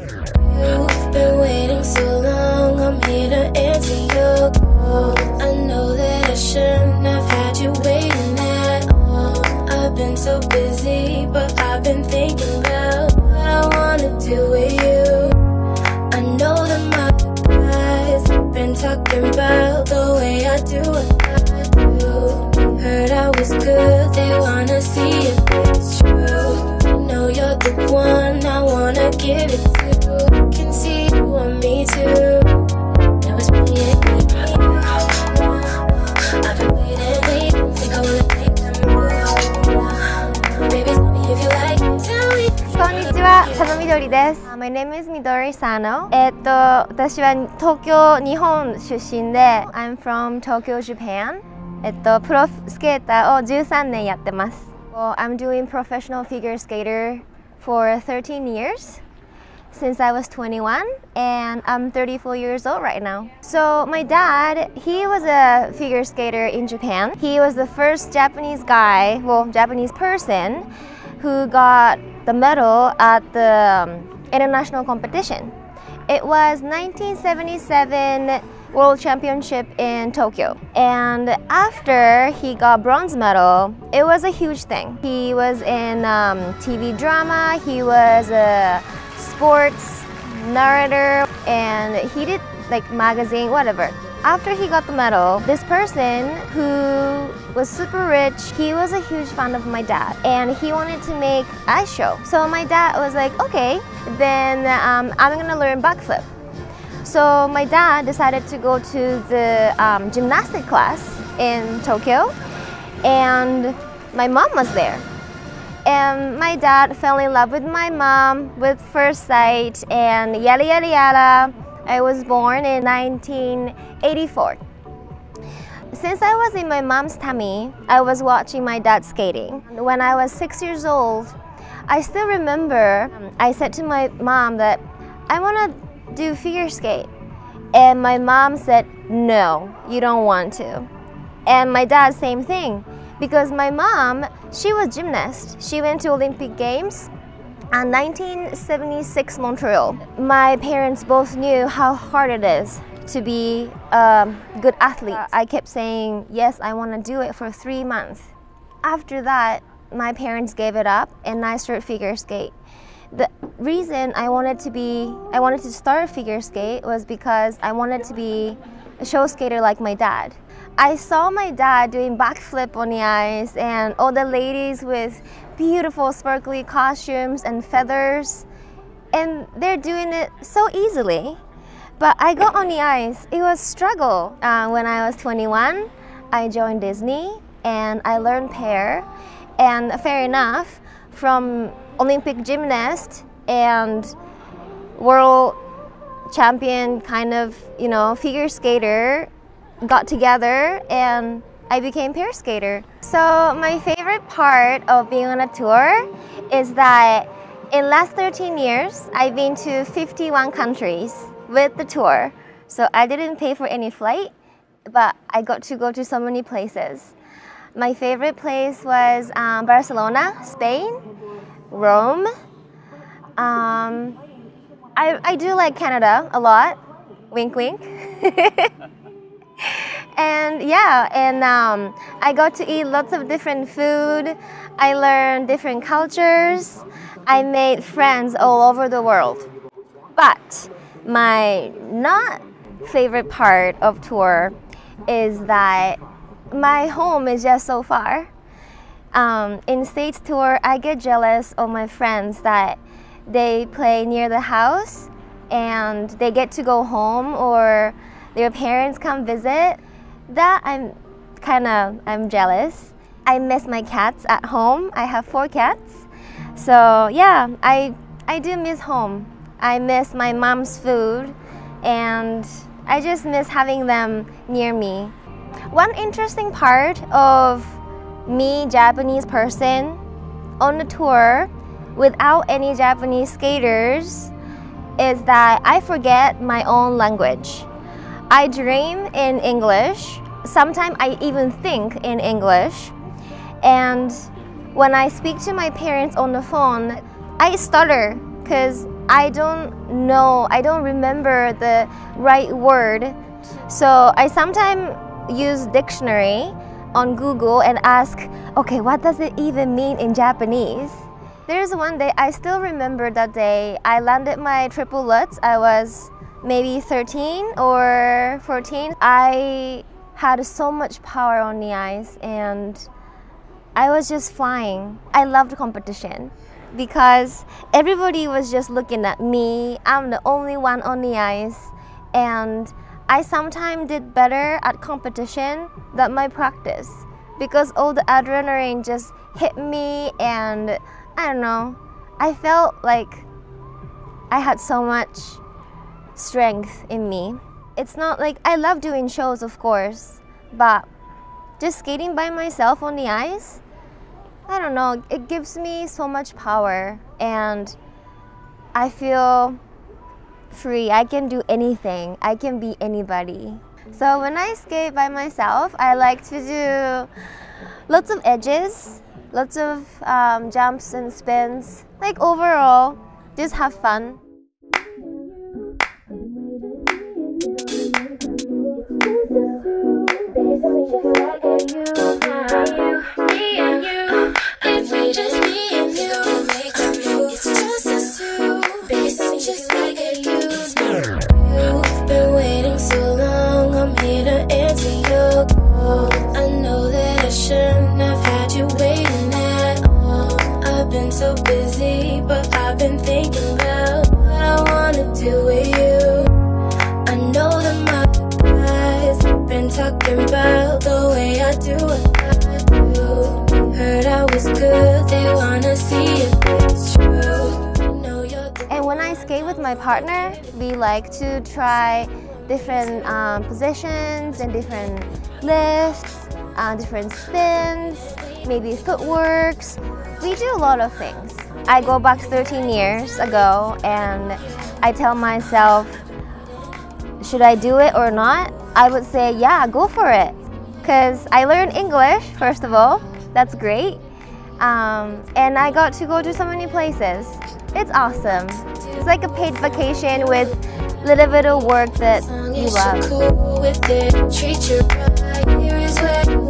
You've been waiting so long, I'm here to answer your call. I know that I shouldn't have had you waiting at all. I've been so busy, but I've been thinking about what I wanna do with you. I know that my guys have been talking about the way I do what I do. Heard I was good, they wanna see if it's true. You know you're the one I wanna give it to. Can see you want me too. Now it's me and me. I've been waiting, think I wanna take the move. Baby, tell me if you like it, tell me. こんにちは、佐野みどりです。My name is Midori Sano。私は東京、日本出身で I'm from Tokyo, Japan。プロスケーターを13年やってます。Well, I'm doing professional figure skater for 13 years since I was 21 and I'm 34 years old right now. So my dad, he was a figure skater in Japan. He was the first Japanese guy, well, Japanese person who got the medal at the international competition. It was 1977 World Championship in Tokyo. And after he got bronze medal, it was a huge thing. He was in TV drama, he was a sports narrator, and he did like magazine, whatever. After he got the medal, this person who was super rich, he was a huge fan of my dad and he wanted to make ice show. So my dad was like, okay, then I'm gonna learn backflip. So my dad decided to go to the gymnastic class in Tokyo, and my mom was there. And my dad fell in love with my mom with first sight, and yada yada yada. I was born in 1984. Since I was in my mom's tummy, I was watching my dad skating. When I was 6 years old, I still remember I said to my mom that I want to do figure skate. And my mom said, no, you don't want to. And my dad, same thing. Because my mom, she was gymnast. She went to Olympic Games in 1976 Montreal. My parents both knew how hard it is to be a good athlete. I kept saying, yes, I want to do it for 3 months. After that, my parents gave it up and I started figure skate. The reason I wanted to start figure skate was because I wanted to be a show skater like my dad. I saw my dad doing backflip on the ice and all the ladies with beautiful sparkly costumes and feathers, and they're doing it so easily. But I got on the ice, it was a struggle. When I was 21, I joined Disney and I learned pair, and fair enough, from Olympic gymnast and world champion kind of, figure skater got together and I became pair skater. So my favorite part of being on a tour is that in last 13 years, I've been to 51 countries with the tour. So I didn't pay for any flight, but I got to go to so many places. My favorite place was Barcelona, Spain, Rome. I do like Canada a lot, wink wink. And yeah, I got to eat lots of different food. I learned different cultures. I made friends all over the world. But my not favorite part of tour is that my home is just so far. In States tour, I get jealous of my friends that they play near the house and they get to go home or their parents come visit. That I'm jealous. I miss my cats at home. I have 4 cats. So yeah, I do miss home. I miss my mom's food and I just miss having them near me. One interesting part of me, Japanese person, on the tour without any Japanese skaters is that I forget my own language. I dream in English. Sometimes I even think in English. And when I speak to my parents on the phone, I stutter because I don't remember the right word. So I sometimes use dictionary on Google and ask, okay, what does it even mean in Japanese? There's one day, I still remember that day, I landed my triple lutz. I was maybe 13 or 14. I had so much power on the ice and I was just flying. I loved competition because everybody was just looking at me. I'm the only one on the ice, and I sometimes did better at competition than my practice because all the adrenaline just hit me, and I don't know, I felt like I had so much strength in me. It's not like I love doing shows, of course, but just skating by myself on the ice, I don't know, it gives me so much power and I feel free. I can do anything. I can be anybody. So when I skate by myself, I like to do lots of edges, lots of jumps and spins. Like overall, just have fun. So busy, but I've been thinking about what I wanna do with you. I know that my guys have been talking about the way I do what I do. Heard I was good, they wanna see if it's true. And when I skate with my partner, we like to try different positions and different lifts, different spins, maybe footworks. We do a lot of things. I go back 13 years ago and I tell myself, should I do it or not? I would say, yeah, go for it. Because I learned English, first of all. That's great. And I got to go to so many places. It's awesome. It's like a paid vacation with a little bit of work that you love.